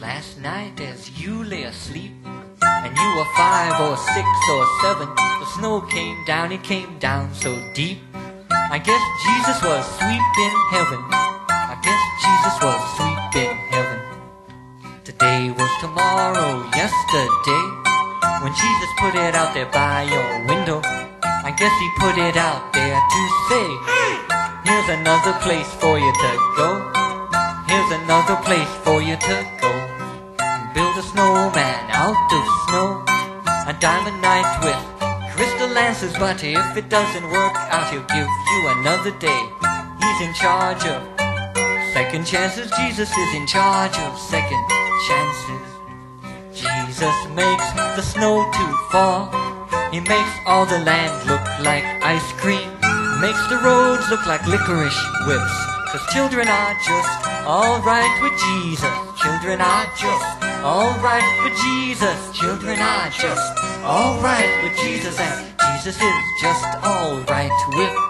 Last night as you lay asleep, and you were 5 or 6 or 7, the snow came down, it came down so deep. I guess Jesus was sweet in heaven. I guess Jesus was sweet in heaven. Today was tomorrow, yesterday, when Jesus put it out there by your window. I guess he put it out there to say, hey, here's another place for you to go. Here's another place for you to go. Build a snowman out of snow, a diamond knight with crystal lances. But if it doesn't work out, he'll give you another day. He's in charge of second chances. Jesus is in charge of second chances. Jesus makes the snow to fall. He makes all the land look like ice cream. Makes the roads look like licorice whips. 'Cause children are just alright with Jesus. Children are just alright with Jesus. Children are just alright with Jesus. And Jesus is just alright with